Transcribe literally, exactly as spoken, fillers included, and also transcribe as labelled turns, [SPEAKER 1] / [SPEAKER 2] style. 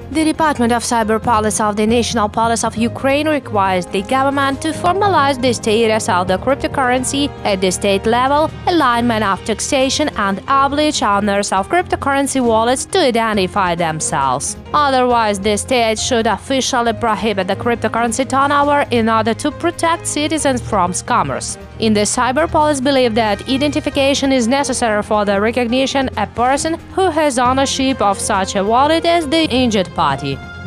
[SPEAKER 1] The Department of Cyberpolice of the National Police of Ukraine requires the government to formalize the status of the cryptocurrency at the state level, alignment of taxation, and oblige owners of cryptocurrency wallets to identify themselves. Otherwise, the state should officially prohibit the cryptocurrency turnover in order to protect citizens from scammers. In the Cyberpolice believe that identification is necessary for the recognition a person who has ownership of such a wallet as the injured party.